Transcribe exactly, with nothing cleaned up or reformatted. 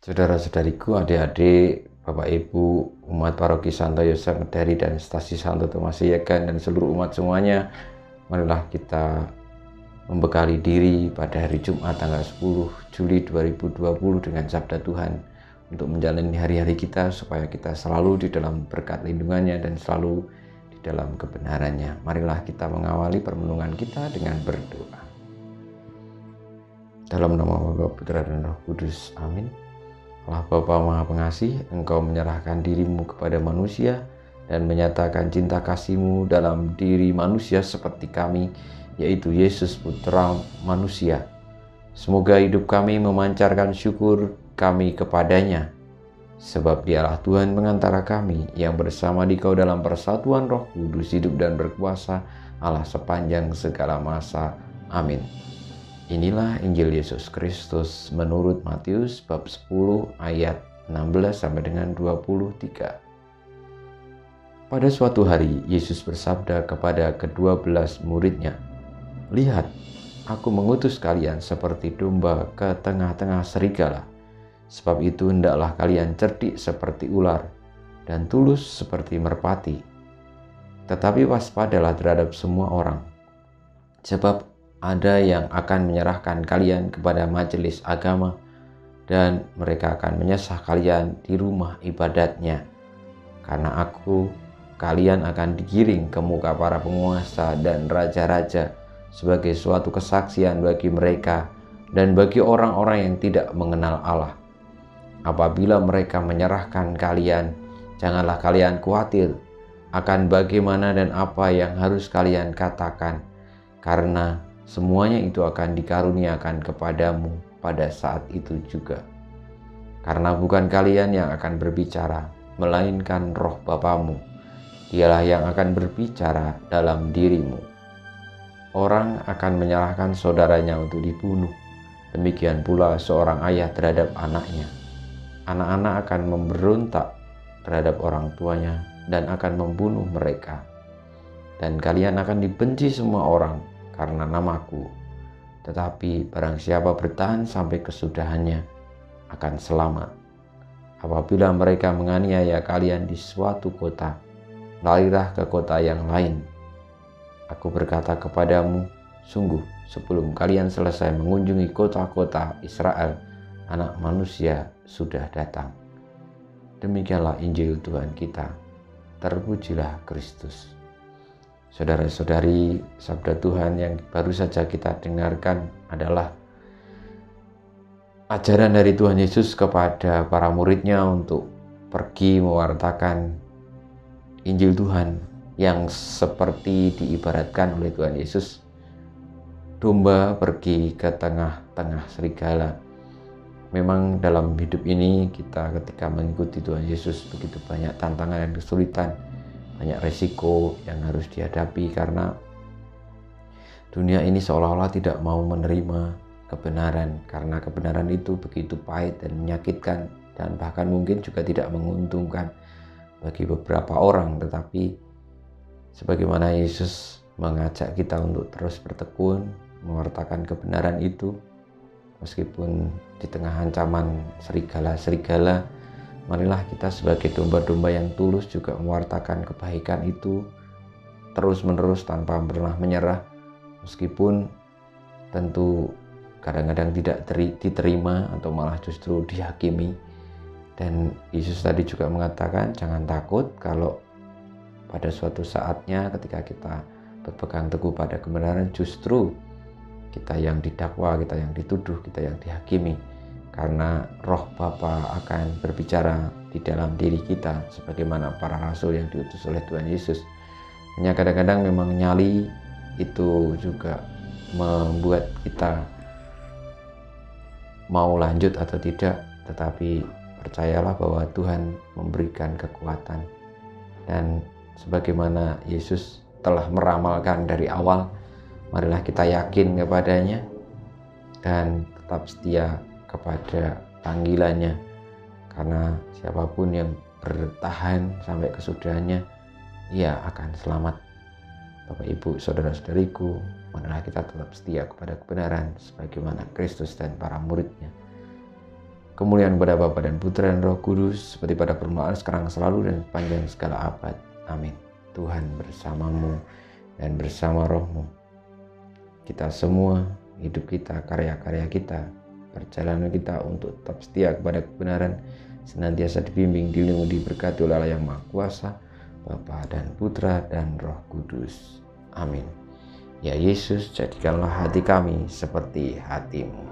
Saudara-saudariku, adik-adik, Bapak Ibu, umat paroki Santo Yosef Medari dan stasi Santo Thomas Yegan dan seluruh umat semuanya, marilah kita membekali diri pada hari Jumat tanggal sepuluh Juli dua ribu dua puluh dengan sabda Tuhan untuk menjalani hari-hari kita supaya kita selalu di dalam berkat lindungannya dan selalu di dalam kebenarannya. Marilah kita mengawali permenungan kita dengan berdoa. Dalam nama Bapa, Putra dan Roh Kudus. Amin. Allah Bapa Maha Pengasih, Engkau menyerahkan dirimu kepada manusia dan menyatakan cinta kasih-Mu dalam diri manusia seperti kami, yaitu Yesus Putra manusia. Semoga hidup kami memancarkan syukur kami kepadanya, sebab Dialah Tuhan pengantara kami yang bersama Dikau dalam persatuan Roh Kudus hidup dan berkuasa Allah sepanjang segala masa. Amin. Inilah Injil Yesus Kristus menurut Matius bab sepuluh ayat enam belas sampai dengan dua puluh tiga. Pada suatu hari Yesus bersabda kepada kedua belas muridnya, "Lihat, aku mengutus kalian seperti domba ke tengah-tengah serigala. Sebab itu hendaklah kalian cerdik seperti ular dan tulus seperti merpati. Tetapi waspadalah terhadap semua orang, sebab ada yang akan menyerahkan kalian kepada majelis agama dan mereka akan menyesah kalian di rumah ibadatnya. Karena aku, kalian akan digiring ke muka para penguasa dan raja-raja sebagai suatu kesaksian bagi mereka dan bagi orang-orang yang tidak mengenal Allah. Apabila mereka menyerahkan kalian, janganlah kalian khawatir akan bagaimana dan apa yang harus kalian katakan, karena semuanya itu akan dikaruniakan kepadamu pada saat itu juga. Karena bukan kalian yang akan berbicara, melainkan Roh Bapamu. Dialah yang akan berbicara dalam dirimu. Orang akan menyalahkan saudaranya untuk dibunuh. Demikian pula seorang ayah terhadap anaknya. Anak-anak akan memberontak terhadap orang tuanya dan akan membunuh mereka. Dan kalian akan dibenci semua orang karena namaku, tetapi barang siapa bertahan sampai kesudahannya akan selamat. Apabila mereka menganiaya kalian di suatu kota, larilah ke kota yang lain. Aku berkata kepadamu, sungguh sebelum kalian selesai mengunjungi kota-kota Israel, Anak Manusia sudah datang." Demikianlah Injil Tuhan kita. Terpujilah Kristus. Saudara-saudari, sabda Tuhan yang baru saja kita dengarkan adalah ajaran dari Tuhan Yesus kepada para muridnya untuk pergi mewartakan Injil Tuhan yang seperti diibaratkan oleh Tuhan Yesus. Domba pergi ke tengah-tengah serigala. Memang dalam hidup ini kita ketika mengikuti Tuhan Yesus begitu banyak tantangan dan kesulitan, banyak resiko yang harus dihadapi karena dunia ini seolah-olah tidak mau menerima kebenaran, karena kebenaran itu begitu pahit dan menyakitkan dan bahkan mungkin juga tidak menguntungkan bagi beberapa orang. Tetapi sebagaimana Yesus mengajak kita untuk terus bertekun mewartakan kebenaran itu, meskipun di tengah ancaman serigala-serigala, marilah kita sebagai domba-domba yang tulus juga mewartakan kebaikan itu terus-menerus tanpa pernah menyerah, meskipun tentu kadang-kadang tidak diterima atau malah justru dihakimi. Dan Yesus tadi juga mengatakan jangan takut kalau pada suatu saatnya ketika kita berpegang teguh pada kebenaran justru kita yang didakwa, kita yang dituduh, kita yang dihakimi. Karena Roh Bapa akan berbicara di dalam diri kita sebagaimana para rasul yang diutus oleh Tuhan Yesus. Hanya kadang-kadang memang nyali itu juga membuat kita mau lanjut atau tidak, tetapi percayalah bahwa Tuhan memberikan kekuatan. Dan sebagaimana Yesus telah meramalkan dari awal, marilah kita yakin kepadanya dan tetap setia kepada panggilannya, karena siapapun yang bertahan sampai kesudahannya, ia akan selamat. Bapak, Ibu, saudara-saudariku, marilah kita tetap setia kepada kebenaran sebagaimana Kristus dan para muridnya. kemuliaan kepada Bapa dan Putra dan Roh Kudus, seperti pada permulaan, sekarang, selalu, dan sepanjang segala abad. Amin. Tuhan bersamamu dan bersama rohmu. Kita semua, hidup kita, karya-karya kita, perjalanan kita untuk tetap setia kepada kebenaran, senantiasa dibimbing, dilindungi, diberkati oleh Allah yang Maha Kuasa, Bapa dan Putra dan Roh Kudus. Amin. Ya Yesus, jadikanlah hati kami seperti hati-Mu.